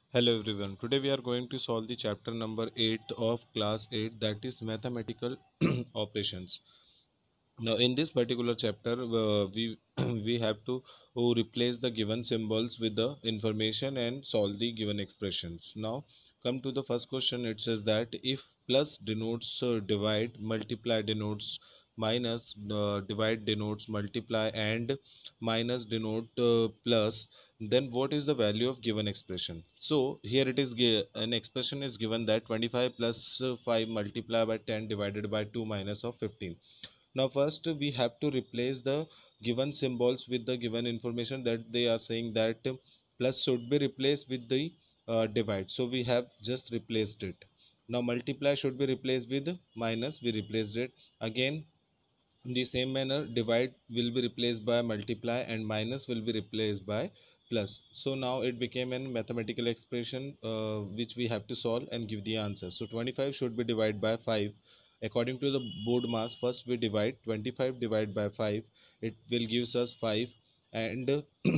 Hello everyone. Today we are going to solve the chapter number 8 of class 8, that is mathematical operations. Now in this particular chapter we we have to replace the given symbols with the information and solve the given expressions. Now come to the first question. It says that if plus denotes divide, multiply denotes minus, divide denotes multiply, and minus denote plus, then what is the value of given expression? So here it is an expression is given that 25 plus 5 multiplied by 10 divided by 2 minus of 15. Now first we have to replace the given symbols with the given information, that they are saying that plus should be replaced with the divide, so we have just replaced it. Now multiply should be replaced with minus, we replaced it. Again in the same manner, divide will be replaced by multiply and minus will be replaced by plus. So now it became a mathematical expression which we have to solve and give the answer. So 25 should be divided by 5. According to the board mass, first we divide 25 divided by 5. It will gives us 5, and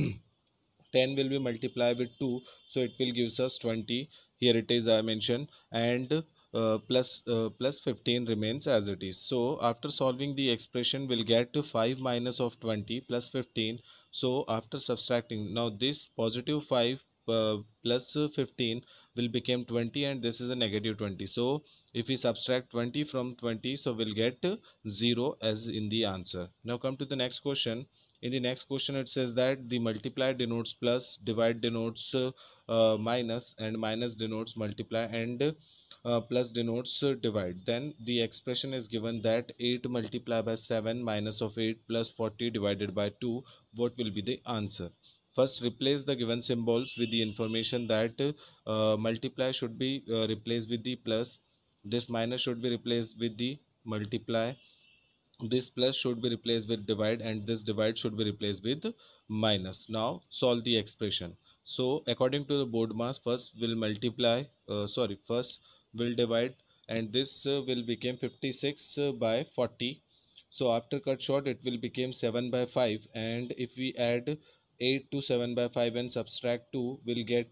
10 will be multiplied with 2, so it will gives us 20. Here it is I mentioned, and plus 15 remains as it is. So after solving the expression, we'll get to 5 minus of 20 plus 15. So after subtracting, now this positive 5 plus 15 will become 20, and this is a negative 20. So if we subtract 20 from 20, so we'll get 0 as in the answer. Now come to the next question. In the next question it says that the multiply denotes plus, divide denotes minus, and minus denotes multiply, and plus denotes divide. Then the expression is given that 8 multiplied by 7 minus of 8 plus 40 divided by 2. What will be the answer? First replace the given symbols with the information that multiply should be replaced with the plus, this minus should be replaced with the multiply, this plus should be replaced with divide, and this divide should be replaced with minus. Now solve the expression. So according to the board mass, first will multiply, first will divide, and this will become 56 by 40. So after cut short, it will become 7 by 5, and if we add 8 to 7 by 5 and subtract 2, we'll get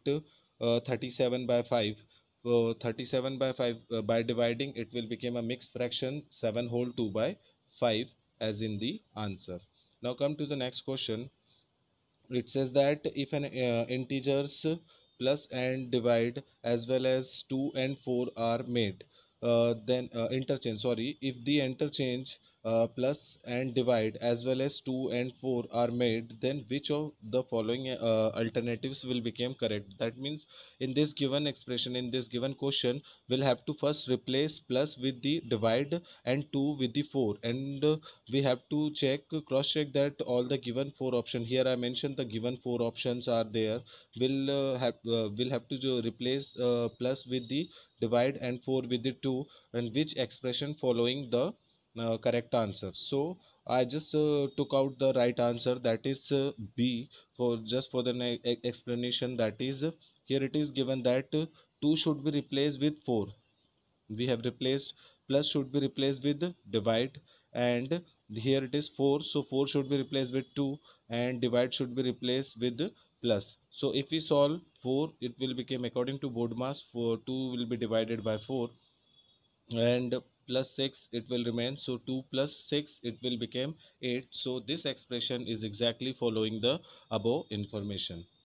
37 by 5. 37 by 5, by dividing it will become a mixed fraction 7 whole 2 by 5 as in the answer. Now come to the next question. It says that if an integers plus and divide as well as 2 and 4 are made, then interchange, sorry, if the interchange plus and divide as well as 2 and 4 are made, then which of the following alternatives will become correct? That means in this given expression, in this given question, we'll have to first replace plus with the divide and 2 with the 4, and we have to cross check that all the given four option, here I mentioned the given four options are there, will have to replace plus with the divide and 4 with the 2, and which expression following the correct answer. So I just took out the right answer, that is B, for just for the explanation. That is here it is given that 2 should be replaced with 4, we have replaced, plus should be replaced with divide, and here it is 4, so 4 should be replaced with 2, and divide should be replaced with plus. So if we solve 4, it will become, according to board mass, for 2 will be divided by 4, and plus 6 it will remain, so 2 plus 6 it will become 8. So this expression is exactly following the above information.